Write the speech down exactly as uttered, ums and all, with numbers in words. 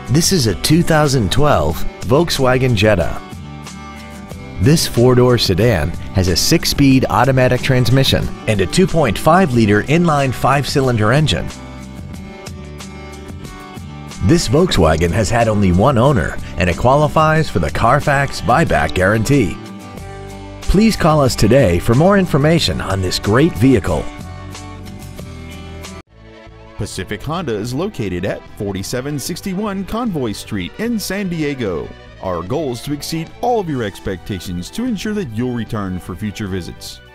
This is a two thousand twelve Volkswagen Jetta. This four-door sedan has a six-speed automatic transmission and a two point five liter inline five-cylinder engine. This Volkswagen has had only one owner and it qualifies for the Carfax buyback guarantee. Please call us today for more information on this great vehicle. Pacific Honda is located at forty-seven sixty-one Convoy Street in San Diego. Our goal is to exceed all of your expectations to ensure that you'll return for future visits.